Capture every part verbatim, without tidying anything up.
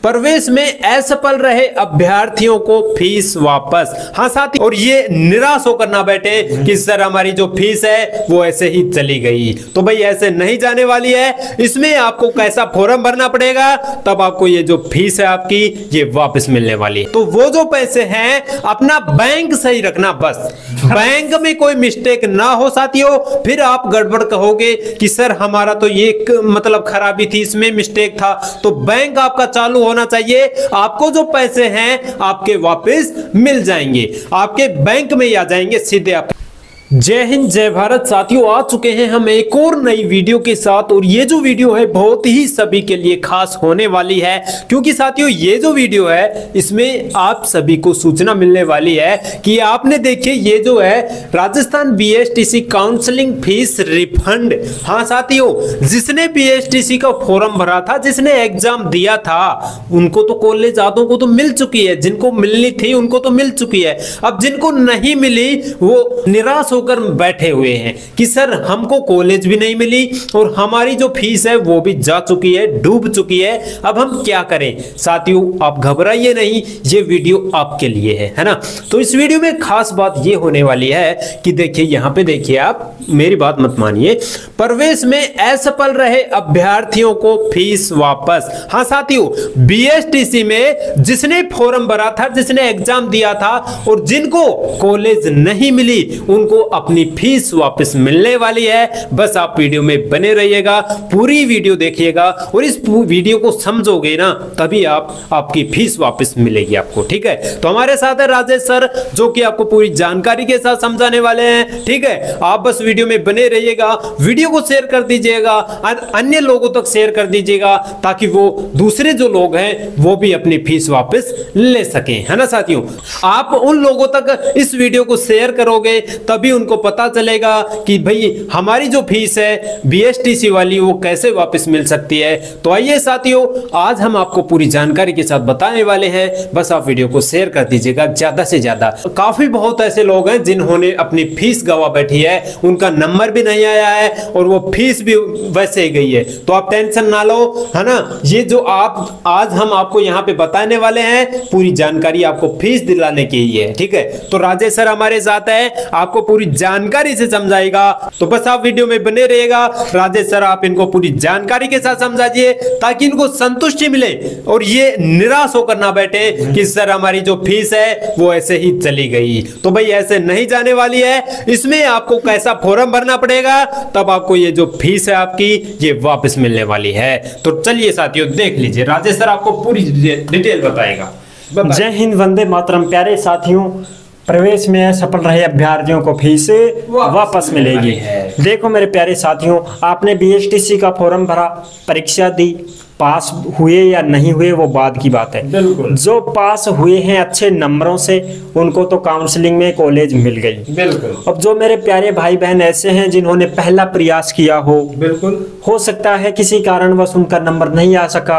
प्रवेश में असफल रहे अभ्यर्थियों को फीस वापस। हाँ साथी, और ये निराश होकर ना बैठे कि सर हमारी जो फीस है वो ऐसे ही चली गई। तो भाई ऐसे नहीं जाने वाली है, इसमें आपको कैसा फॉर्म भरना पड़ेगा, तब आपको ये जो फीस है आपकी ये वापस मिलने वाली है। तो वो जो पैसे हैं अपना बैंक सही रखना, बस बैंक में कोई मिस्टेक ना हो साथियों, फिर आप गड़बड़ कहोगे कि सर हमारा तो ये मतलब खराबी थी, इसमें मिस्टेक था। तो बैंक आपका चालू होना चाहिए, आपको जो पैसे हैं आपके वापस मिल जाएंगे, आपके बैंक में ही आ जाएंगे सीधे आप। जय हिंद जय भारत साथियों, आ चुके हैं हम एक और नई वीडियो के साथ। और ये जो वीडियो है बहुत ही सभी के लिए खास होने वाली है, क्योंकि साथियों ये जो वीडियो है इसमें आप सभी को सूचना मिलने वाली है कि आपने देखिए ये जो है Rajasthan BSTC counselling fees refund. हाँ साथियों, जिसने बीएसटीसी का फॉर्म भरा था, जिसने एग्जाम दिया था, उनको तो कॉलेज आधों को तो मिल चुकी है, जिनको मिलनी थी उनको तो मिल चुकी है। अब जिनको नहीं मिली वो निराश कर बैठे हुए हैं कि सर हमको कॉलेज भी नहीं मिली और हमारी जो फीस है वो भी जा चुकी है, डूब चुकी है, अब हम क्या करें। साथियों आप घबराइए नहीं, ये वीडियो आपके लिए है है ना। तो इस वीडियो में खास बात ये होने वाली है कि देखिए यहां पे देखिए, आप मेरी बात मत मानिए, प्रवेश में असफल रहे अभ्यर्थियों को फीस वापस। हाँ साथियों, बीएसटीसी में जिसने फॉर्म भरा था, जिसने एग्जाम दिया था और जिनको कॉलेज नहीं मिली उनको अपनी फीस वापस मिलने वाली है। बस आप वीडियो में बने रहिएगा, पूरी वीडियो देखिएगा और इस वीडियो को समझोगे ना तभी आप आपकी फीस वापस मिलेगी आपको, ठीक है। तो हमारे साथ है राजेश सर, जो कि आपको पूरी जानकारी के साथ समझाने वाले हैं, ठीक है। आप बस वीडियो में बने रहिएगा, वीडियो को शेयर कर दीजिएगा, अन्य लोगों तक शेयर कर दीजिएगा, ताकि वो दूसरे जो लोग हैं वो भी अपनी फीस वापस ले सकें, है ना साथियों। आप उन लोगों तक इस वीडियो को शेयर करोगे तभी उनको पता चलेगा कि भाई हमारी जो फीस है बीएसटीसी वाली वो कैसे वापस मिल सकती है। तो आइए साथियों, आज हम आपको पूरी जानकारी के साथ बताने वाले हैं, बस आप वीडियो को शेयर कर दीजिएगा ज्यादा से ज्यादा। काफी बहुत ऐसे लोग हैं जिन्होंने अपनी फीस गवा बैठी है, उनका नंबर भी नहीं आया है और वो फीस भी वैसे ही गई है। तो आप टेंशन ना लो, है ना। ये जो आप आज हम आपको यहाँ पे बताने वाले हैं पूरी जानकारी आपको फीस दिलाने की ही है, ठीक है। तो राजेश सर हमारे साथ है, आपको पूरी जानकारी से समझाएगा, तो बस आप वीडियो में बने रहिएगा। राजेश सर आप इनको पूरी जानकारी के साथ समझाइए ताकि इनको संतुष्टि मिले और ये निराश होकर ना बैठे कि सर हमारी जो फीस है वो ऐसे ही चली गई। तो भाई ऐसे नहीं जाने वाली है, इसमें आपको कैसा फॉर्म भरना पड़ेगा, तब आपको ये जो फीस है आपकी ये वापस मिलने वाली है। तो चलिए साथियों देख लीजिए, राजेश सर आपको पूरी डिटेल बताएगा। जय हिंद, वंदे मातरम। प्यारे साथियों, प्रवेश में असफल रहे अभ्यर्थियों को फीस वापस मिलेगी। देखो मेरे प्यारे साथियों, आपने बीएसटीसी का फॉर्म भरा, परीक्षा दी, पास हुए या नहीं हुए वो बाद की बात है। जो पास हुए हैं अच्छे नंबरों से उनको तो काउंसलिंग में कॉलेज मिल गई। बिल्कुल। अब जो मेरे प्यारे भाई बहन ऐसे हैं जिन्होंने पहला प्रयास किया हो, बिल्कुल हो सकता है किसी कारणवश उनका नंबर नहीं आ सका,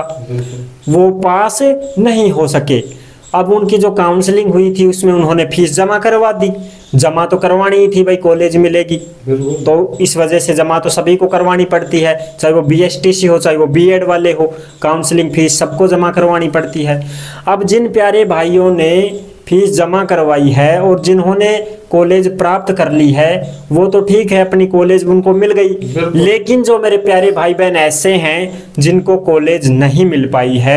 वो पास नहीं हो सके। अब उनकी जो काउंसलिंग हुई थी उसमें उन्होंने फीस जमा करवा दी, जमा तो करवानी ही थी भाई, कॉलेज मिलेगी तो इस वजह से जमा तो सभी को करवानी पड़ती है, चाहे वो बीएसटीसी हो चाहे वो बीएड वाले हो, काउंसलिंग फीस सबको जमा करवानी पड़ती है। अब जिन प्यारे भाइयों ने फीस जमा करवाई है और जिन्होंने कॉलेज प्राप्त कर ली है वो तो ठीक है, अपनी कॉलेज उनको मिल गई। लेकिन जो मेरे प्यारे भाई बहन ऐसे हैं जिनको कॉलेज नहीं मिल पाई है,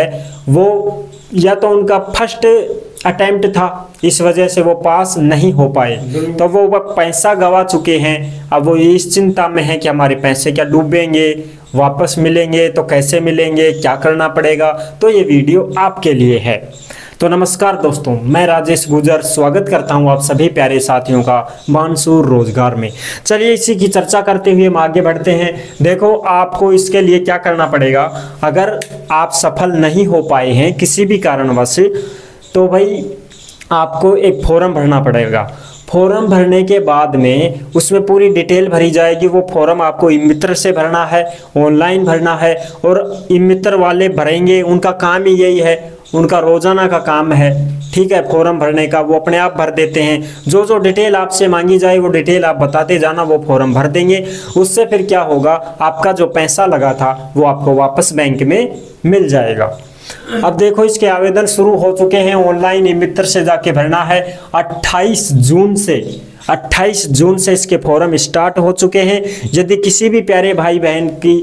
वो या तो उनका फर्स्ट अटेम्प्ट था इस वजह से वो पास नहीं हो पाए, तो वो पैसा गवा चुके हैं। अब वो इस चिंता में है कि हमारे पैसे क्या डूबेंगे, वापस मिलेंगे तो कैसे मिलेंगे, क्या करना पड़ेगा। तो ये वीडियो आपके लिए है। तो नमस्कार दोस्तों, मैं राजेश गुजर स्वागत करता हूं आप सभी प्यारे साथियों का मंसूर रोजगार में। चलिए इसी की चर्चा करते हुए हम आगे बढ़ते हैं। देखो आपको इसके लिए क्या करना पड़ेगा, अगर आप सफल नहीं हो पाए हैं किसी भी कारणवश, तो भाई आपको एक फॉर्म भरना पड़ेगा। फॉर्म भरने के बाद में उसमें पूरी डिटेल भरी जाएगी। वो फॉर्म आपको ई मित्र से भरना है, ऑनलाइन भरना है, और ई मित्र वाले भरेंगे, उनका काम ही यही है, उनका रोजाना का काम है, ठीक है, फॉर्म भरने का। वो अपने आप भर देते हैं, जो जो डिटेल आपसे मांगी जाए वो डिटेल आप बताते जाना, वो फॉर्म भर देंगे। उससे फिर क्या होगा, आपका जो पैसा लगा था वो आपको वापस बैंक में मिल जाएगा। अब देखो इसके आवेदन शुरू हो चुके हैं, ऑनलाइन ई मित्र से जाके भरना है। अट्ठाईस जून से अट्ठाईस जून से इसके फॉर्म स्टार्ट हो चुके हैं। यदि किसी भी प्यारे भाई बहन की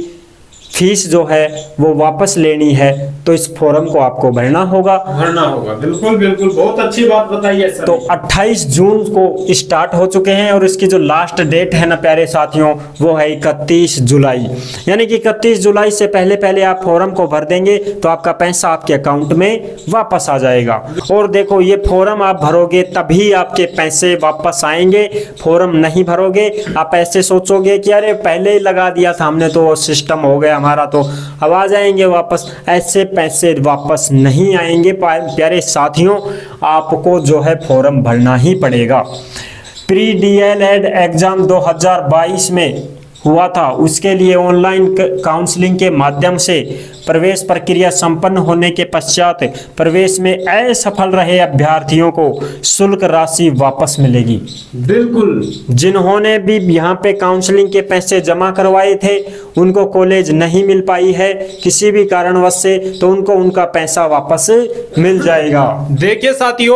फीस जो है वो वापस लेनी है तो इस फॉर्म को आपको भरना होगा भरना होगा बिल्कुल बिल्कुल, बहुत अच्छी बात बताई है सर। तो अट्ठाईस जून को स्टार्ट हो चुके हैं और इसकी जो लास्ट डेट है ना प्यारे साथियों वो है इकतीस जुलाई, यानी कि इकतीस जुलाई से पहले पहले आप फॉर्म को भर देंगे तो आपका पैसा आपके अकाउंट में वापस आ जाएगा। और देखो ये फॉर्म आप भरोगे तभी आपके पैसे वापस आएंगे, फॉर्म नहीं भरोगे आप ऐसे सोचोगे कि अरे पहले ही लगा दिया था हमने तो सिस्टम हो गया हमारा तो अब आ जाएंगे वापस, ऐसे पैसे वापस नहीं आएंगे प्यारे साथियों। आपको जो है फॉर्म भरना ही पड़ेगा। प्री डीएलएड एग्जाम दो हज़ार बाईस में हुआ था, उसके लिए ऑनलाइन काउंसलिंग के माध्यम से प्रवेश प्रक्रिया संपन्न होने के पश्चात प्रवेश में असफल रहे अभ्यर्थियों को शुल्क राशि वापस मिलेगी। बिल्कुल, जिन्होंने भी यहाँ पे काउंसलिंग के पैसे जमा करवाए थे उनको कॉलेज नहीं मिल पाई है किसी भी कारणवश से, तो उनको उनका पैसा वापस मिल जाएगा। देखिए साथियों,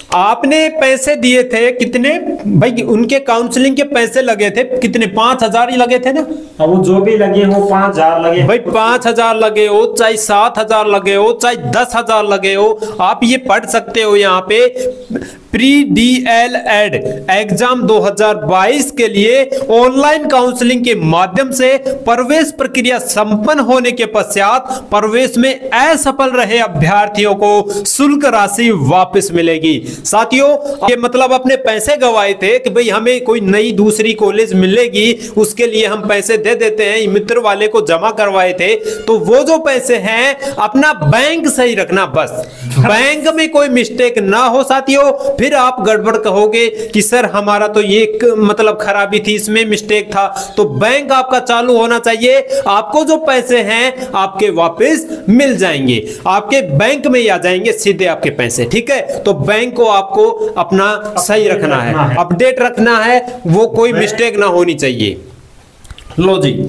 आपने पैसे दिए थे कितने भाई, उनके काउंसलिंग के पैसे लगे थे कितने, पांच हजार ही लगे थे ना। अब वो जो भी लगे हो पांच हजार लगे भाई, पांच हजार लगे हो चाहे सात हजार लगे हो चाहे दस हजार लगे हो, आप ये पढ़ सकते हो यहाँ पे pre D El Ed exam दो हज़ार बाईस के लिए ऑनलाइन काउंसलिंग के माध्यम से प्रवेश प्रक्रिया संपन्न होने के पश्चात प्रवेश में असफल रहे अभ्यर्थियों को शुल्क राशि वापस मिलेगी। साथियों, ये मतलब अपने पैसे गवाए थे कि भाई हमें कोई नई दूसरी कॉलेज मिलेगी उसके लिए हम पैसे दे देते हैं, मित्र वाले को जमा करवाए थे, तो वो जो पैसे हैं अपना बैंक सही रखना, बस बैंक में कोई मिस्टेक ना हो साथियों। फिर आप गड़बड़ कहोगे कि सर हमारा तो ये मतलब खराबी थी, इसमें मिस्टेक था, तो बैंक आपका चालू होना चाहिए। आपको जो पैसे हैं आपके वापस मिल जाएंगे, आपके बैंक में ही आ जाएंगे सीधे आपके पैसे, ठीक है। तो बैंक को आपको अपना सही रखना है, अपडेट रखना है, वो कोई मिस्टेक ना होनी चाहिए। लो जी,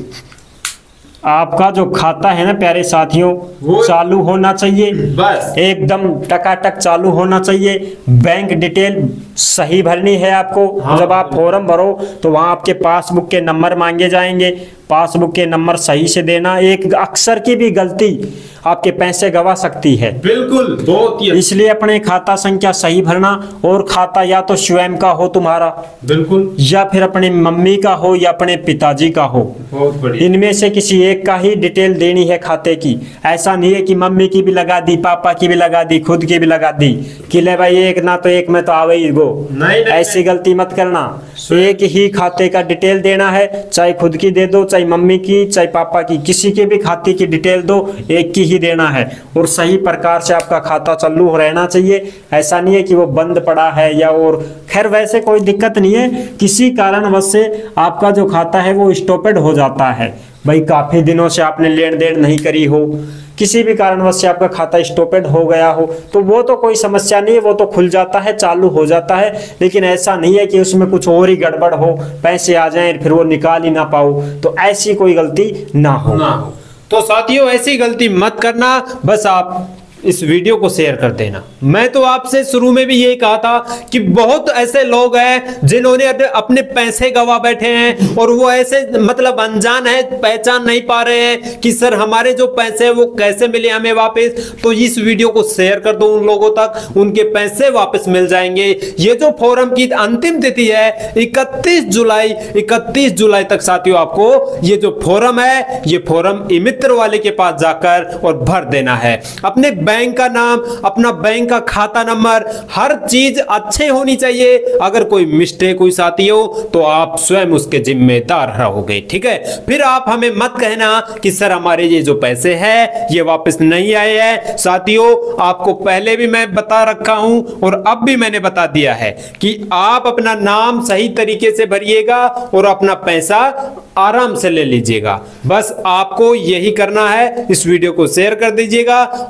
आपका जो खाता है ना प्यारे साथियों वो चालू होना चाहिए, बस एकदम टकाटक चालू होना चाहिए। बैंक डिटेल सही भरनी है आपको। हाँ। जब आप फॉर्म भरो तो वहाँ आपके पासबुक के नंबर मांगे जाएंगे, पासबुक के नंबर सही से देना। एक अक्षर की भी गलती आपके पैसे गवा सकती है। बिल्कुल, बहुत ही, इसलिए अपने खाता संख्या सही भरना, और खाता या तो स्वयं का हो तुम्हारा, बिल्कुल, या फिर अपने मम्मी का हो या अपने पिताजी का हो, बहुत बढ़िया, इनमें से किसी एक का ही डिटेल देनी है खाते की। ऐसा नहीं है कि मम्मी की भी लगा दी, पापा की भी लगा दी, खुद की भी लगा दी कि ले भाई एक ना तो एक में तो आवे ही गो। नहीं, नहीं, ऐसी गलती मत करना। एक ही खाते का डिटेल देना है, चाहे खुद की दे दो, चाहे मम्मी की, चाहे पापा की, किसी के भी खाते की डिटेल दो, एक की ही देना है। और सही प्रकार से आपका खाता चालू रहना चाहिए। ऐसा नहीं है कि वो बंद पड़ा है या और, खैर वैसे कोई दिक्कत नहीं है। किसी कारणवश से आपका जो खाता है वो स्टॉपेड हो जाता है, भाई काफी दिनों से आपने लेन देन नहीं करी हो, किसी भी कारणवश से आपका खाता स्टॉपेड हो गया हो, तो वो तो कोई समस्या नहीं है, वो तो खुल जाता है, चालू हो जाता है। लेकिन ऐसा नहीं है कि उसमें कुछ और ही गड़बड़ हो, पैसे आ जाएं फिर वो निकाल ही ना पाओ, तो ऐसी कोई गलती ना हो, ना हो। तो साथियों, ऐसी गलती मत करना, बस आप इस वीडियो को शेयर कर देना। मैं तो आपसे शुरू में भी यही कहा था कि बहुत ऐसे लोग हैं जिन्होंने अपने पैसे गवा बैठे हैं और वो ऐसे मतलब अनजान है, पहचान नहीं पा रहे हैं कि सर हमारे जो पैसे हैं वो कैसे मिले हमें वापस। तो इस वीडियो को शेयर कर दो उन लोगों तक, उनके पैसे वापस मिल जाएंगे। ये जो फॉर्म की अंतिम तिथि है इकतीस जुलाई, इकतीस जुलाई तक साथियों आपको ये जो फॉर्म है ये फॉर्म ई मित्र वाले के पास जाकर और भर देना है। अपने बैंक का नाम, अपना बैंक का खाता नंबर, हर चीज अच्छे होनी चाहिए। अगर कोई मिस्टेक हुई साथियों तो आप स्वयं उसके जिम्मेदार रहोगे, ठीक है। फिर आप हमें मत कहना कि सर हमारे ये जो पैसे हैं ये वापस नहीं आए हैं। साथियों, आपको पहले भी मैं बता रखा हूं और अब भी मैंने बता दिया है कि आप अपना नाम सही तरीके से भरिएगा और अपना पैसा आराम से ले लीजिएगा। बस आपको यही करना है। इस वीडियो को शेयर कर दीजिएगा और इस वीडियो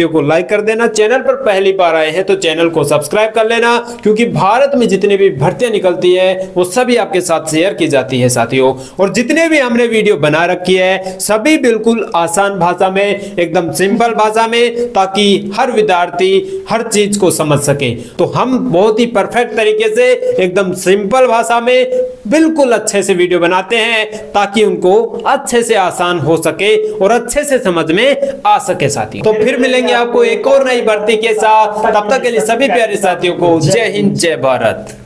वीडियो को लाइक कर देना। चैनल पर पहली बार आए हैं तो चैनल को सब्सक्राइब कर लेना, क्योंकि भारत में जितनी भी भर्तियां निकलती है वो सभी आपके साथ शेयर की जाती है साथियों। और जितने भी हमने वीडियो बना रखी है सभी बिल्कुल आसान भाषा में, एकदम सिंपल भाषा में, ताकि हर विद्यार्थी हर चीज को समझ सके। तो हम बहुत ही परफेक्ट तरीके से एकदम सिंपल भाषा में बिल्कुल अच्छे से वीडियो बनाते हैं, ताकि उनको अच्छे से आसान हो सके और अच्छे से समझ में आ सके साथी। तो फिर मिलेंगे आपको एक और नई भर्ती के साथ, तब तक के लिए सभी प्यारे साथियों को जय हिंद, जय भारत।